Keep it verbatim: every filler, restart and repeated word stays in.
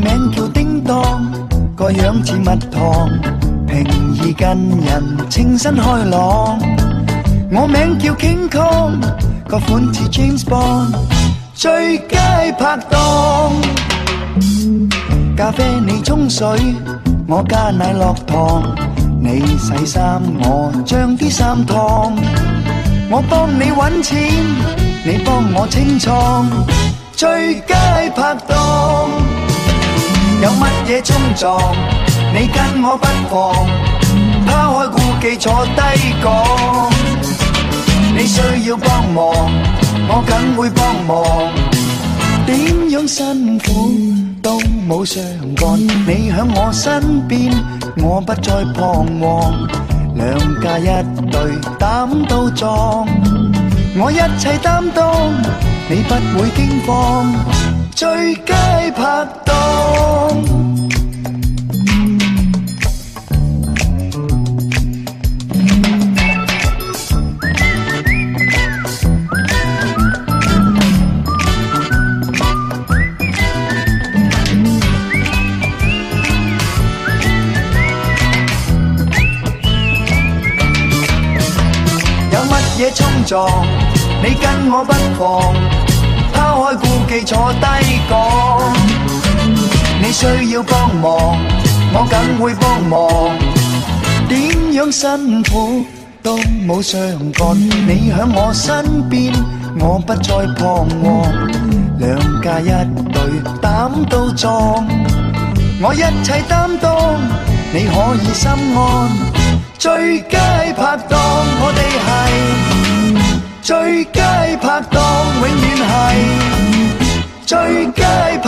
名叫叮當，個樣似蜜糖，平易近人，清新開朗。我名叫 King Kong， 個款似 James Bond， 最佳拍檔。咖啡你沖水，我加奶落糖，你洗衫我將啲衫燙，我幫你搵錢，你幫我清倉，最佳拍檔。有乜嘢衝撞，你跟我不妨，拋開顧忌坐低講。你需要幫忙，我梗會幫忙。點樣辛苦都冇相干，你響我身邊，我不再彷徨。兩家一對膽都壯，我一切擔當，你不會驚慌。最佳拍檔。嘢衝撞，你跟我不妨，拋開顧忌坐低講。你需要幫忙，我梗會幫忙。點樣辛苦都冇相干，你響我身邊，我不再彷徨。兩家一對膽都壯，我一切擔當，你可以心安。最佳拍檔，我哋係最佳拍檔，永遠係最佳拍